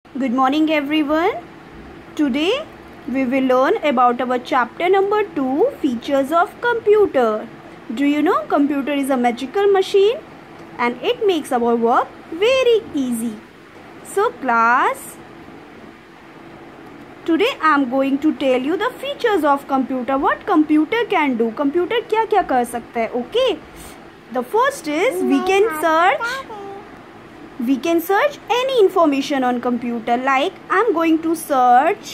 Good morning everyone. Today we will learn about our chapter number 2, features of computer. Do you know computer is a magical machine and it makes our work very easy. So class, today I am going to tell you the features of computer. What computer can do? Computer क्या क्या कर सकता है? Okay. The first is we can search any information on computer. Like I'm going to search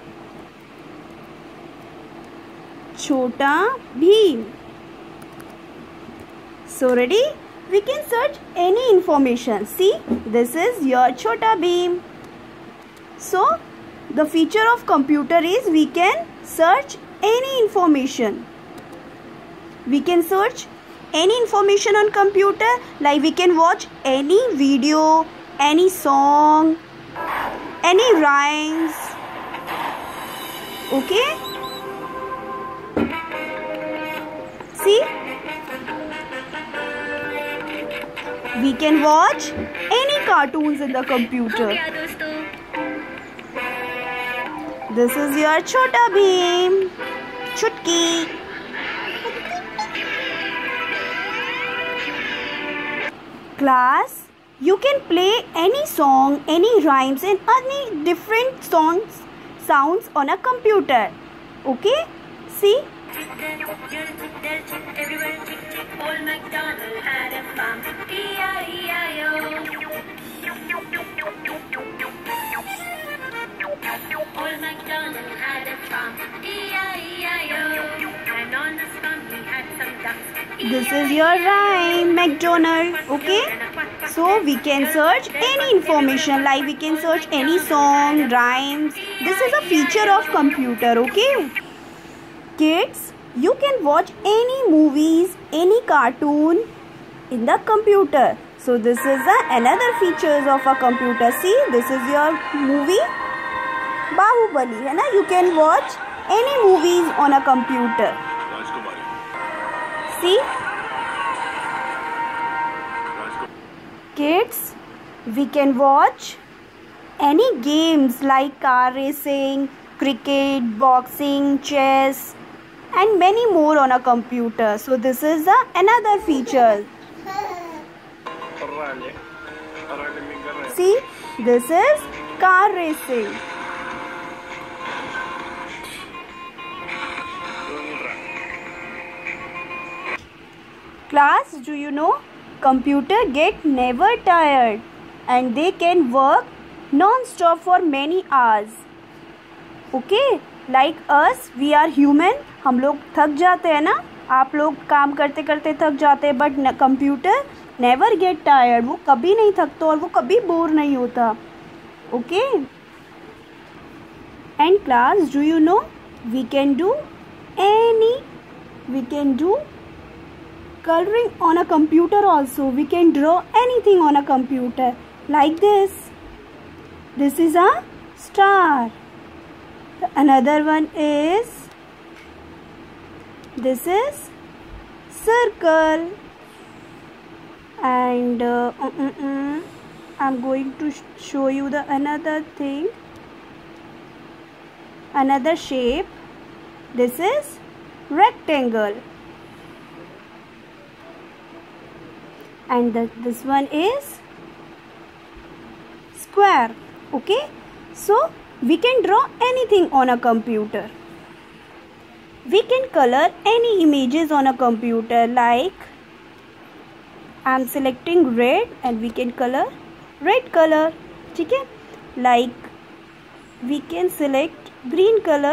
Chhota Bheem. So ready? We can search any information. See, this is your Chhota Bheem. So the feature of computer is we can search any information. We can search any information on computer, like we can watch any video, any song, any rhymes. Okay, see, we can watch any cartoons in the computer. This is your Chhota Bheem, Chutki. Class, you can play any song, any rhymes and any different sounds on a computer. Okay, see. Old MacDonald had a farm, E-I-E-I-O. Old MacDonald had a farm, E-I-E-I-O. And on his farm he had some ducks. This is your rhyme, MacDonald. Okay, so we can search any information, like we can search any song, rhymes. This is a feature of computer. Okay, kids, you can watch any movies, any cartoon in the computer. So this is another features of a computer. See, this is your movie Bahubali, है ना? You can watch any movies on a computer. See, kids, we can watch any games like car racing, cricket, boxing, chess and many more on a computer. So this is another feature. See, this is car racing. Class, do you know computer get never tired and they can work non-stop for many hours. Okay, like us, we are human. हम लोग थक जाते हैं ना, आप लोग काम करते करते थक जाते हैं, but computer never get tired. वो कभी नहीं थकता और वो कभी बोर नहीं होता. Okay, and class, do you know we can do coloring on a computer also. We can draw anything on a computer like this. This is a star. Another one is, this is circle. And I'm going to show you the another thing, another shape. This is rectangle. And this one is square. Okay, so we can draw anything on a computer. We can color any images on a computer, like I'm selecting red and we can color red color. ठीक है, like we can select green color.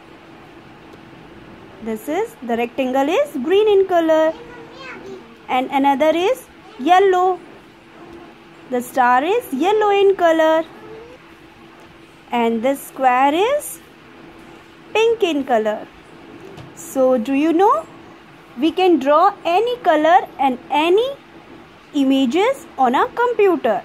This is the rectangle is green in color, and another is yellow. The star is yellow in color, and this square is pink in color. So do you know we can draw any color and any images on a computer.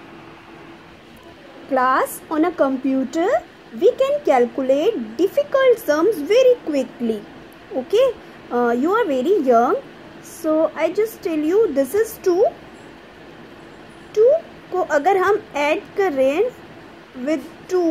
Class, on a computer we can calculate difficult sums very quickly. Okay, you are very young, so I just tell you, this is 2 को अगर हम add कर रहे हैं with 2,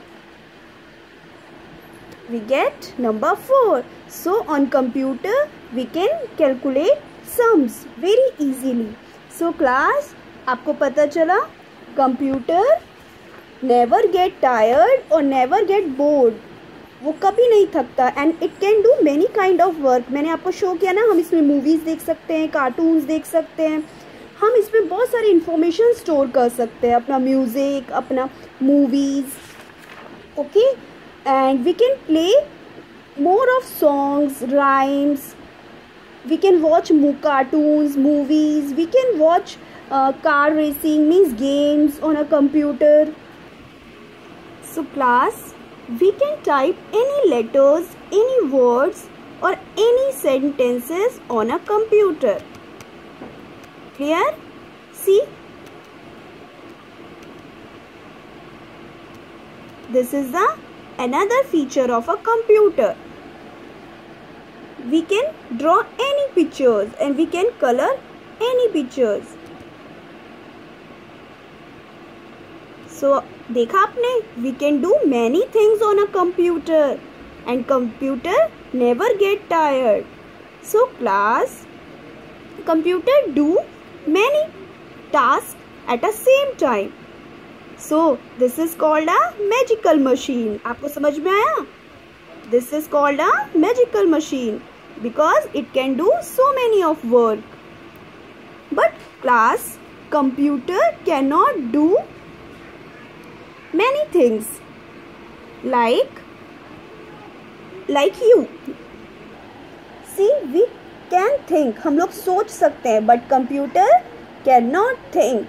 we get number 4. So on computer we can calculate sums very easily. So class, आपको पता चला computer never get tired or never get bored. वो कभी नहीं थकता and it can do many kind of work. मैंने आपको show किया ना, हम इसमें मूवीज़ देख सकते हैं, कार्टून्स देख सकते हैं, हम इसमें बहुत सारी इंफॉर्मेशन स्टोर कर सकते हैं, अपना म्यूज़िक, अपना movies, okay. And we can play more of songs, rhymes, we can watch cartoons, movies, we can watch car racing, means games on a computer. So class, we can type any letters, any words or any sentences on a computer. Clear? See, this is the another feature of a computer. We can draw any pictures and we can color any pictures. So देखा आपने, we can do many things on a computer and computer never get tired. So class, computer do many tasks at the same time. So this is called a magical machine. आपको समझ में आया? This is called a magical machine because it can do so many of work. But class, computer cannot do many things like you. See, we can think, हम लोग सोच सकते हैं, but computer cannot think.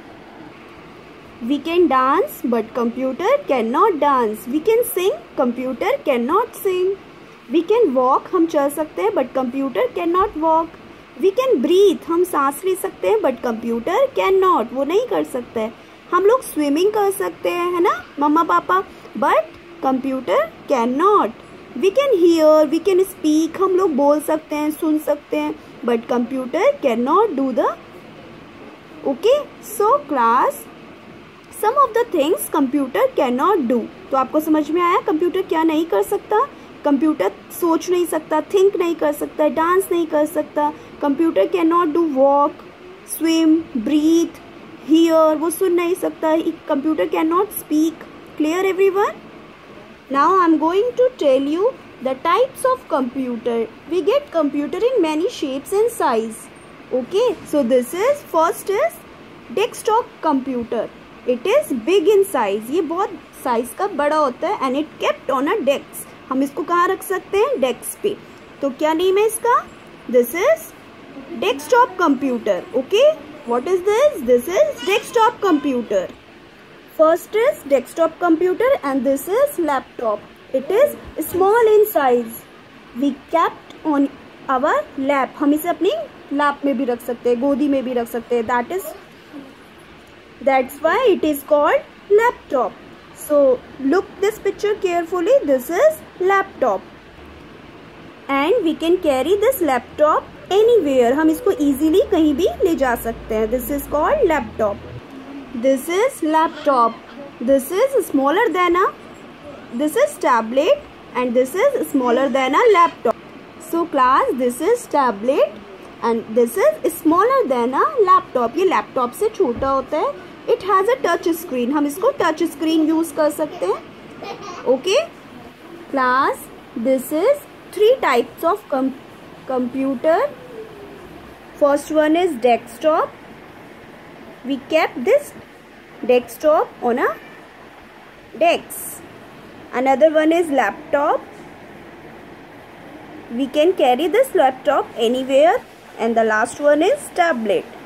We can dance, but computer cannot dance. We can sing, computer cannot sing. We can walk, हम चल सकते हैं, but computer cannot walk. We can breathe, हम सांस ले सकते हैं, but computer cannot, वो नहीं कर सकते हैं. हम लोग स्विमिंग कर सकते हैं, है ना मम्मा पापा, but computer cannot. We can hear, we can speak, हम लोग बोल सकते हैं, सुन सकते हैं, but computer cannot do the. Okay, so class, some of the things computer cannot do. तो आपको समझ में आया कंप्यूटर क्या नहीं कर सकता? कंप्यूटर सोच नहीं सकता, थिंक नहीं कर सकता, डांस नहीं कर सकता. Computer can not do walk, swim, breathe, hear, वो सुन नहीं सकता. Computer can not speak. Clear everyone? Now I am going to tell you the types of computer. We get computer in many shapes and size. Okay, so this is first is desktop computer. It is big in size, ये बहुत size का बड़ा होता है and it kept on a desk. हम इसको कहाँ रख सकते हैं? डेस्क पे. तो क्या नेम है इसका? This is desktop computer. Okay, what is this? This is desktop computer. First is desktop computer and this is laptop. It is small in size. We kept on our lap. हम इसे अपनी lap में भी रख सकते हैं, गोदी में भी रख सकते हैं. That's why it is called laptop. So look this picture carefully. This is laptop and we can carry this laptop anywhere. हम इसको easily कहीं भी ले जा सकते हैं. This is called laptop. This is laptop. This is smaller than a. This is tablet and this is smaller than a laptop. So class, this is tablet and this is smaller than a laptop. ये laptop से छोटा होता है. It has a touch screen. हम इसको touch screen use कर सकते हैं. Okay, class, this is 3 types of computer. First one is desktop. We kept this desktop on a desk. Another one is laptop. We can carry this laptop anywhere. And the last one is tablet.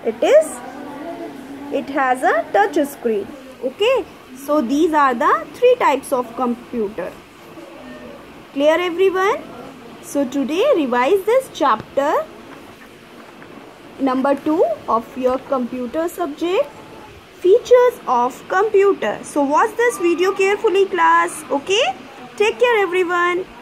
It has a touch screen. Okay, so these are the 3 types of computer. Clear everyone? So today revise this chapter number 2 of your computer subject, features of computer. So watch this video carefully class. Okay, take care everyone.